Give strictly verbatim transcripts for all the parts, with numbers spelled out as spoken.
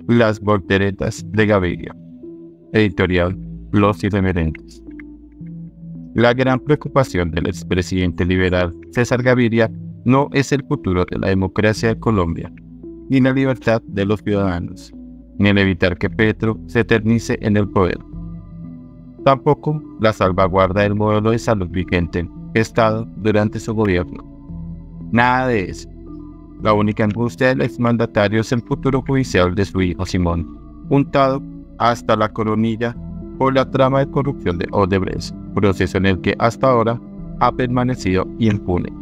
Las volteretas de Gaviria. Editorial Los Irreverentes. La gran preocupación del expresidente liberal César Gaviria no es el futuro de la democracia de Colombia, ni la libertad de los ciudadanos, ni el evitar que Petro se eternice en el poder. Tampoco la salvaguarda del modelo de salud vigente Estado durante su gobierno. Nada de eso. La única angustia del exmandatario es el futuro judicial de su hijo Simón, untado hasta la coronilla por la trama de corrupción de Odebrecht, proceso en el que hasta ahora ha permanecido impune.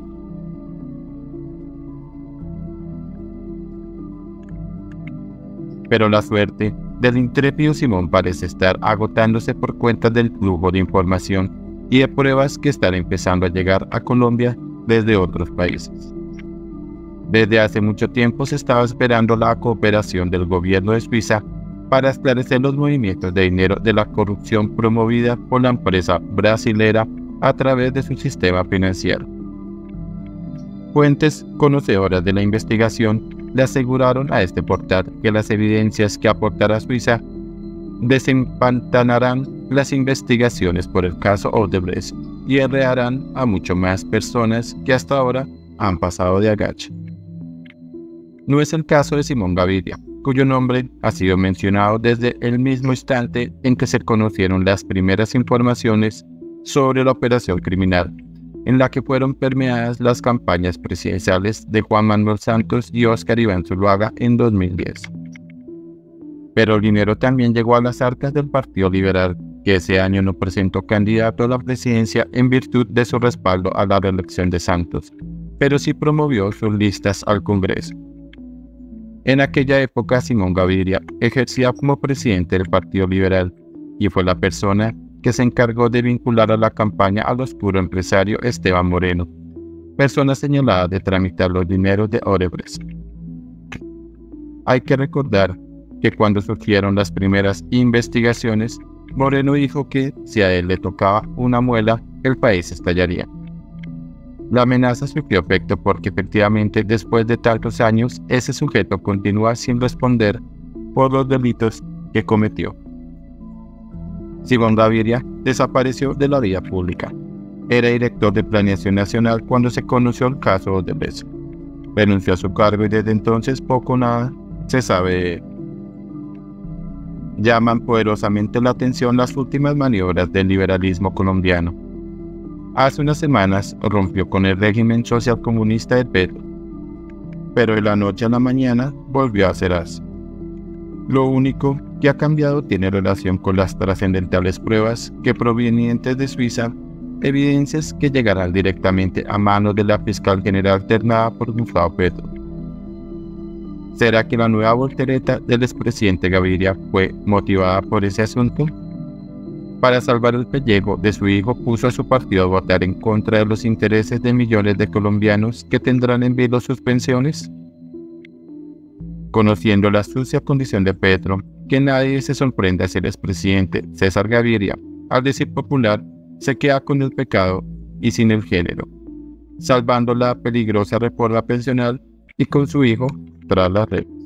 Pero la suerte del intrépido Simón parece estar agotándose por cuenta del flujo de información y de pruebas que están empezando a llegar a Colombia desde otros países. Desde hace mucho tiempo se estaba esperando la cooperación del gobierno de Suiza para esclarecer los movimientos de dinero de la corrupción promovida por la empresa brasilera a través de su sistema financiero. Fuentes conocedoras de la investigación le aseguraron a este portal que las evidencias que aportará Suiza desempantanarán las investigaciones por el caso Odebrecht y enredarán a mucho más personas que hasta ahora han pasado de agache. No es el caso de Simón Gaviria, cuyo nombre ha sido mencionado desde el mismo instante en que se conocieron las primeras informaciones sobre la operación criminal, en la que fueron permeadas las campañas presidenciales de Juan Manuel Santos y Óscar Iván Zuluaga en dos mil diez. Pero el dinero también llegó a las arcas del Partido Liberal, que ese año no presentó candidato a la presidencia en virtud de su respaldo a la reelección de Santos, pero sí promovió sus listas al Congreso. En aquella época, Simón Gaviria ejercía como presidente del Partido Liberal y fue la persona que se encargó de vincular a la campaña al oscuro empresario Esteban Moreno, persona señalada de tramitar los dineros de Odebrecht. Hay que recordar que cuando surgieron las primeras investigaciones, Moreno dijo que si a él le tocaba una muela, el país estallaría. La amenaza surgió efecto porque efectivamente después de tantos años ese sujeto continúa sin responder por los delitos que cometió. Simón Gaviria desapareció de la vida pública. Era director de Planeación Nacional cuando se conoció el caso Odebrecht. Renunció a su cargo y desde entonces poco o nada se sabe de él. Llaman poderosamente la atención las últimas maniobras del liberalismo colombiano. Hace unas semanas rompió con el régimen socialcomunista de Petro, pero de la noche a la mañana volvió a ser así. Lo único que ha cambiado tiene relación con las trascendentales pruebas que provenientes de Suiza, evidencias que llegarán directamente a manos de la fiscal general ternada por Gustavo Petro. ¿Será que la nueva voltereta del expresidente Gaviria fue motivada por ese asunto? Para salvar el pellejo de su hijo, puso a su partido a votar en contra de los intereses de millones de colombianos que tendrán en vilo sus pensiones. Conociendo la sucia condición de Petro, que nadie se sorprenda si el expresidente César Gaviria, al decir popular, se queda con el pecado y sin el género, salvando la peligrosa reforma pensional y con su hijo tras las redes.